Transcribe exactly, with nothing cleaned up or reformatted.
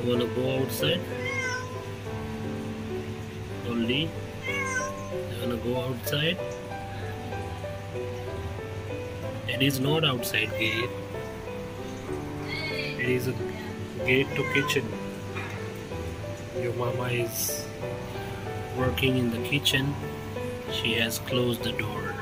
Wanna go outside? Goldie, you wanna go outside? It is not outside gate. It is a gate to kitchen. Your mama is working in the kitchen. She has closed the door.